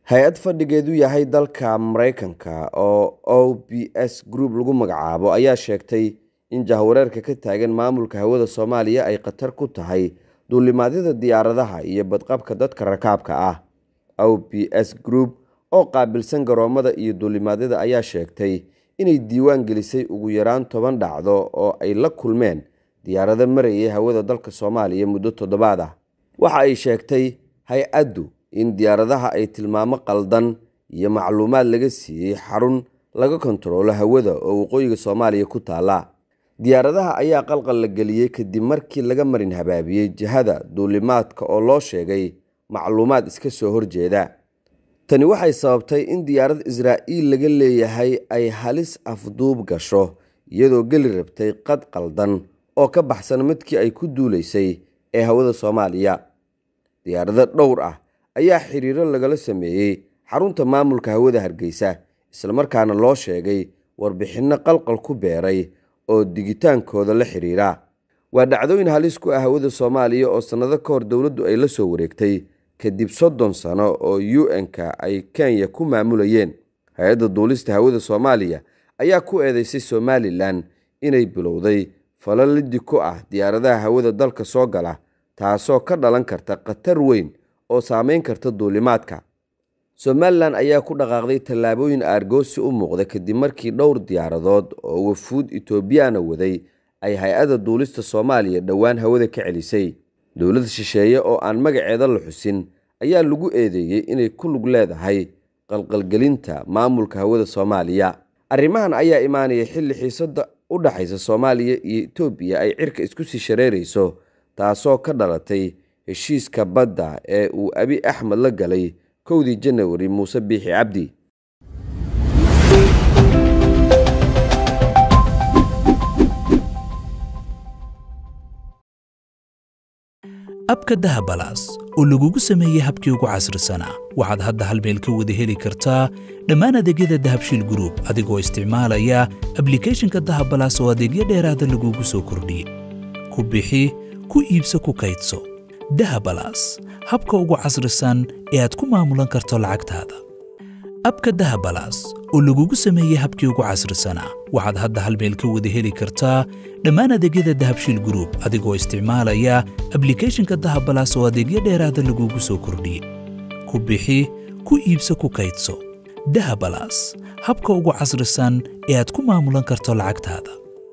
hay-ad fadhigeedu yahay dalka Mareykanka oo OBS Group lagu magacaabo ayaa sheegtay in jahwareerka ka taagan maamulka hawada Soomaaliya ay khatar ku tahay duulimaadyada diyaaradaha iyo badqabka dadka rakaabka ah. OBS Group oo qaabilsan garoomada iyo duulimaadyada ayaa sheegtay inay diiwaan gelisay ugu yaraan 10 dhacdo oo ay la kulmeen diyaarado marayay hawada dalka Soomaaliya muddo 7 ah. Waxa ay sheegtay hay-addu in diyaaradaha ay tilmaamo qaldan iyo macluumaad laga siiyay xarun laga kontaroolo hawada oo waqooyiga Soomaaliya ku taala. Diyaaradaha ayaa qalqal la geliyay kadib markii laga marin habaabiyay jihada duulimaadka oo loo sheegay macluumaad iska soo horjeeda. Tani waxay sababtay in diyaarad Israa'iil laga leeyahay ay halis afduub gasho iyadoo gali rabtay qad qaldan oo ka baxsan midkii ay ku duuleysay ee hawada Soomaaliya. Diyaarado dhowr ah ayaa xiriiro lagala sameeyay xarunta maamulka hawada Hargeysa isla markaana loo sheegay warbixino qalqal ku beeray oo digitaankooda la xiriira. Waa dhacdooyin halis ku ah hawada Soomaaliya oo sanado ka hor dawladdu ay la soo wareegtay kadib 30 sano oo UN-ka ay Kenya ku maamulayeen. Hay'adda duulista hawada Soomaaliya ayaa ku eedeysay Somaliland inay bilowday falal lidi ku ah diyaaradaha hawada dalka soo gala taasoo ka dhalan karta khatar weyn oo saameyn karta duulimaadka. Somaliland ayaa ku dhaqaaqday tallaabooyin aargoosi u muuqda kadib markii dhowr diyaaradood oo wafuud Ethiopian waday ay hay'adda duulista Soomaaliya dhawaan hawada ka celisay. Dawladda shisheeye oo aan magaceeda la xusin ayaa lagu eedeeyay inay ku lug leedahay qalqalgelinta maamulka hawada Soomaaliya. Arrimahan ayaa imaanaya xilli xiisada u dhaxaysa Soomaaliya iyo Itoobiya ay cirka isku sii shareerayso taasoo ka dhalatay heshiiska badda ee uu Abiy Ahmed la galay 1 January Muuse Biixi Cabdi. abka dahabalaas oo lagugu sameeyay habkii ugu casrisanaa waxaad hadda hal meel ka wada heli kartaa dhammaan adeegyada Dahabshiil Group adigoo isticmaalaya application-ka Dahabalaas oo adeegyo dheeraad ah lagugu soo kordhiyay. Ku bixi, ku iibso, ku kaydso. Dahabalaas habka ugu casrisan ee aad ku maamulan karto lacagtaada. abka Dahabalaas oo lagugu sameeyay habkii ugu casrisanaa waxaad hadda hal meel ka wada heli kartaa dhammaan adeegyada Dahabshiil Group adigoo isticmaalaya application-ka Dahabalaas oo adeegyo dheeraad ah lagugu soo kordhiyay. Ku bixi, ku iibso, ku kaydso. Dahabalaas habka ugu casrisan ee aad ku maamulan karto lacagtaada.